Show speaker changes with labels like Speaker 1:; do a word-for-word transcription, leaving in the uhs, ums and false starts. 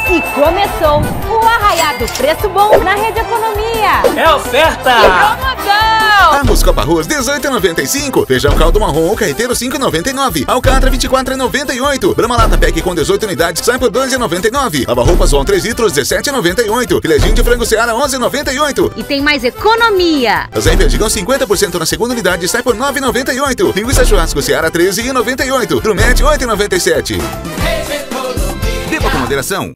Speaker 1: E começou o Arraiado Preço Bom na Rede Economia.
Speaker 2: É oferta!
Speaker 1: E promoção!
Speaker 3: Arroz Copa Arroz dezoito e noventa e cinco. Feijão caldo marrom ou carreteiro cinco e noventa e nove. Alcatra vinte e quatro e noventa e oito. Brama Lata Pack com dezoito unidades sai por dois e noventa e nove. Lava roupas Von três litros dezessete e noventa e oito. Filezinho de frango Seara onze e noventa e oito.
Speaker 1: E tem mais economia.
Speaker 3: Zé Perdigão cinquenta por cento na segunda unidade sai por nove e noventa e oito. Linguiça churrasco Seara treze e noventa e oito. Grumete oito e noventa e sete. Beba com moderação.